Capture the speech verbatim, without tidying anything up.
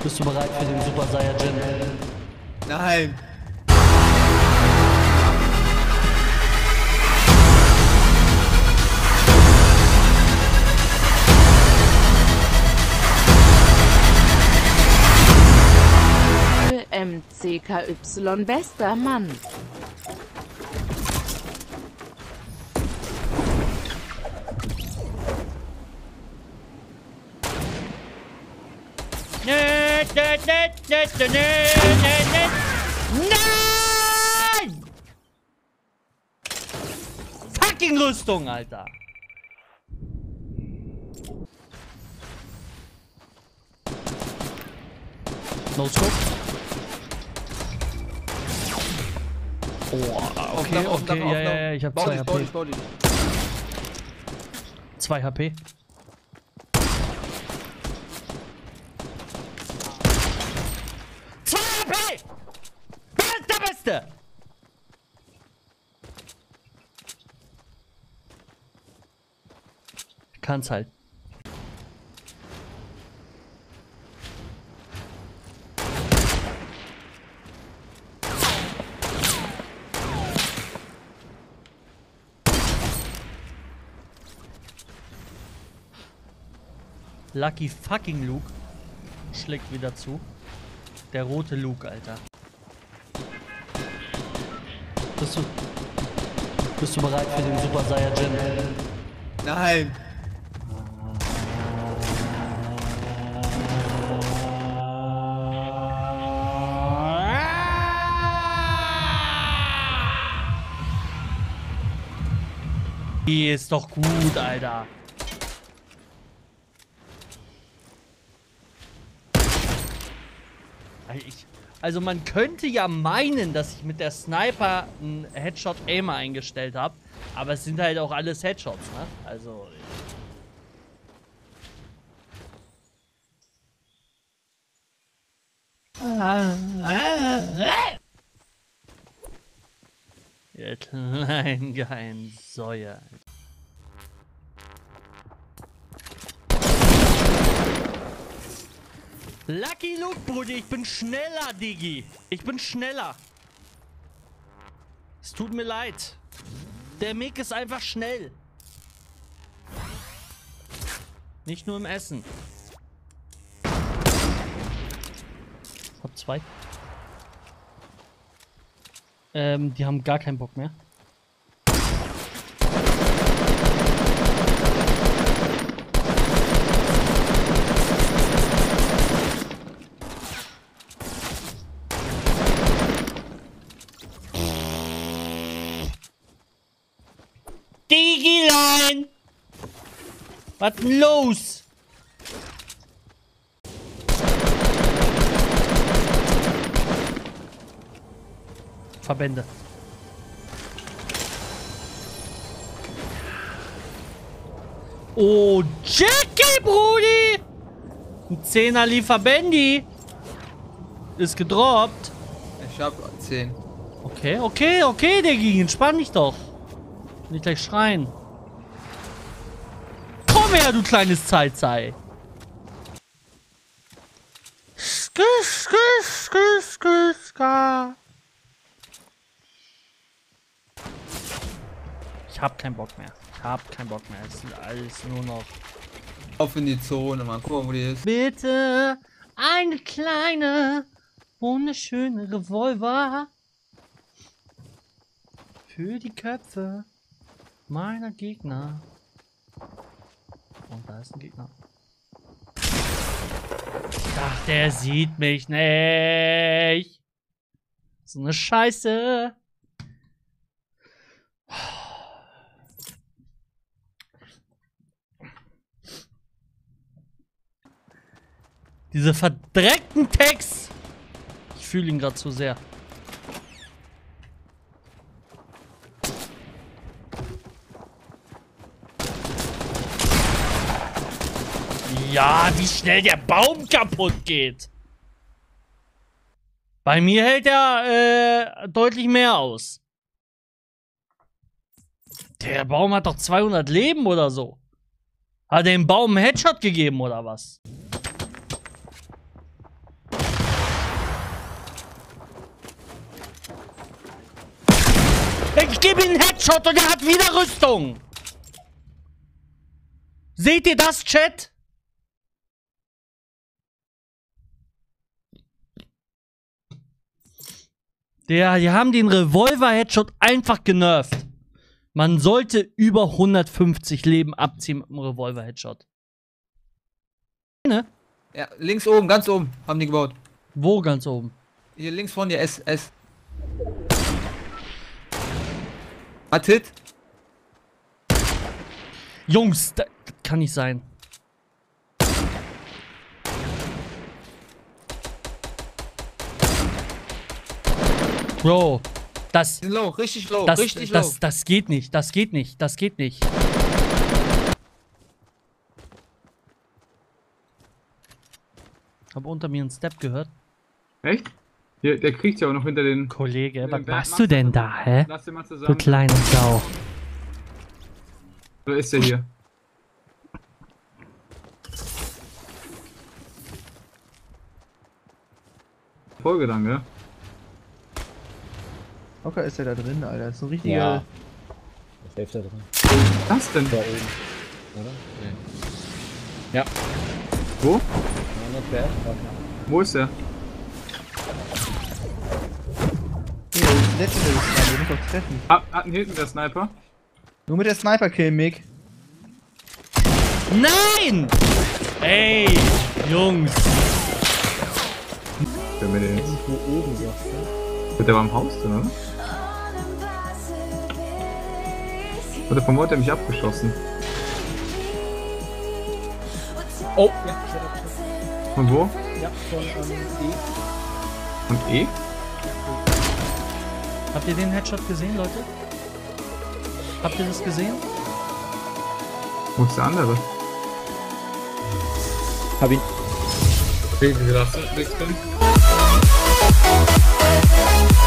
Bist du bereit für den Super Saiyajin? Nein. M C K Y bester Mann. Nein! Fucking Rüstung, Alter. No scope. Oh, okay, auf, okay, auf, ja, ja, ja, ich hab zwei H P. zwei H P. zwei H P! Wer ist der Beste? Kann's halt. Lucky fucking Luke schlägt wieder zu. Der rote Luke, Alter. Bist du, bist du bereit für den Super Saiyajin? Nein. Die ist doch gut, Alter. Ich, also man könnte ja meinen, dass ich mit der Sniper einen Headshot-Aimer eingestellt habe, aber es sind halt auch alles Headshots, ne? Also... Ihr kleinen geilen Säue. Lucky Luke, Brudi, ich bin schneller, Diggi. Ich bin schneller. Es tut mir leid. Der Mick ist einfach schnell. Nicht nur im Essen. Hab zwei. Ähm, die haben gar keinen Bock mehr. Digilein! Was denn los? Verbände. Oh, Jackie, Brudi! Ein Zehner Lieferbendi. Ist gedroppt. Ich hab zehn. Okay, okay, okay, Diggi. Entspann dich doch. Nicht gleich schreien. Komm her, du kleines Zeitzei. Skis, skis, skis, skis, ska. Ich hab keinen Bock mehr. Ich hab keinen Bock mehr. Es sind alles nur noch... Auf in die Zone, mal gucken, wo die ist. Bitte eine kleine, wunderschöne Revolver. Für die Köpfe meiner Gegner. Und da ist ein Gegner. Ach, der sieht mich nicht. So eine Scheiße. Diese verdreckten Tags. Ich fühle ihn gerade zu sehr. Ja, wie schnell der Baum kaputt geht. Bei mir hält er äh, deutlich mehr aus. Der Baum hat doch zweihundert Leben oder so. Hat er dem Baum einen Headshot gegeben oder was? Ich gebe ihm einen Headshot und er hat wieder Rüstung. Seht ihr das, Chat? Der, die haben den Revolver-Headshot einfach genervt. Man sollte über hundertfünfzig Leben abziehen mit dem Revolver-Headshot. Ne? Ja, links oben, ganz oben, haben die gebaut. Wo ganz oben? Hier links von dir, S, S. Hat Hit. Jungs, das, das kann nicht sein. Bro, das, Sind low, richtig low, das, richtig das, low. das geht nicht, das geht nicht, das geht nicht. Hab unter mir einen Step gehört. Echt? Hier, der kriegt ja auch noch hinter den... Kollege, Den was Berg machst du denn da, hä? Lass den mal Du zusammen. kleine Sau. Oder ist der hier? Folge dann, gell? Locker ist er da drin, Alter. Das ist ein richtiger. Ja. Das hilft da drin. Was denn? Da oben. Oder? Nee. Ja. Wo? Ja, not bad. Wo ist der? Nee, das ist Legendary Sniper, du musst doch treffen. Ah, hat einen hinten der Sniper? Nur mit der Sniper killen, Mick. Nein! Ey, Jungs. Der mit den jetzt. Irgendwo oben, sagst du? Der war im Haus drin, oder? Oder von wo hat er mich abgeschossen? Oh, ja, ich hätte abgeschossen. Von wo? Ja, von ähm, E. Von E? Habt ihr den Headshot gesehen, Leute? Habt ihr das gesehen? Wo ist der andere? Hab ihn. Okay, wie gelassen.